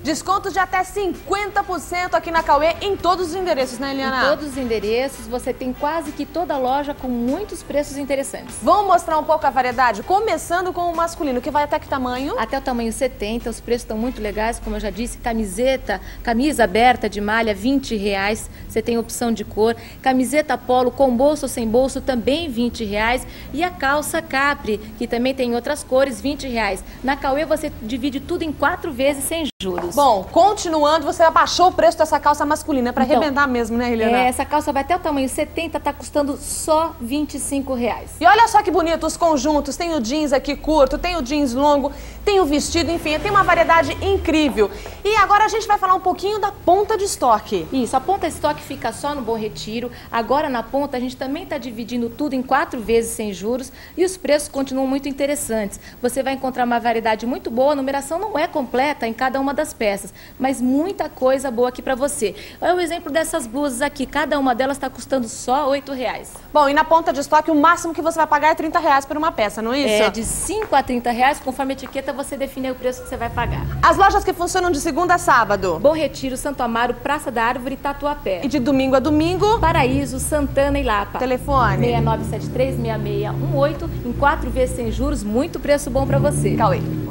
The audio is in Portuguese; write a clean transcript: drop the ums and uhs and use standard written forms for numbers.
Desconto de até 50% aqui na Cauê em todos os endereços, né, Eliana? Em todos os endereços, você tem quase que toda a loja com muitos preços interessantes. Vamos mostrar um pouco a variedade? Começando com o masculino, que vai até que tamanho? Até o tamanho 70, os preços estão muito legais, como eu já disse, camiseta, camisa aberta de malha, R$20, você tem opção de cor, camiseta polo com bolso ou sem bolso, também R$20, e a calça capri, que também tem outras cores, R$20. Na Cauê você divide tudo em 4 vezes sem juros. Bom, continuando, você abaixou o preço dessa calça masculina, para arrebentar mesmo, né, Eliana? Essa calça vai até o tamanho 70, tá custando só R$25. E olha só que bonito os conjuntos, tem o jeans aqui curto, tem o jeans longo, tem o vestido, enfim, tem uma variedade incrível. E agora a gente vai falar um pouquinho da ponta de estoque. Isso, a ponta de estoque fica só no Bom Retiro. Agora na ponta a gente também está dividindo tudo em 4 vezes sem juros e os preços continuam muito interessantes. Você vai encontrar uma variedade muito boa, a numeração não é completa em cada uma das peças, mas muita coisa boa aqui para você. Olha o exemplo dessas blusas aqui, cada uma delas está custando só R$8. Bom, e na ponta de estoque o máximo que você vai pagar é R$30 por uma peça, não é isso? É, de R$5 a R$30, conforme a etiqueta você define o preço que você vai pagar. As lojas que funcionam de segunda a sábado? Bom Retiro, Santo Amaro, Praça da Árvore e Tatuapé. E de domingo a domingo? Paraíso, Santana e Lapa. Telefone? 6973-6618, em 4 vezes sem juros, muito preço bom para você. Cauê.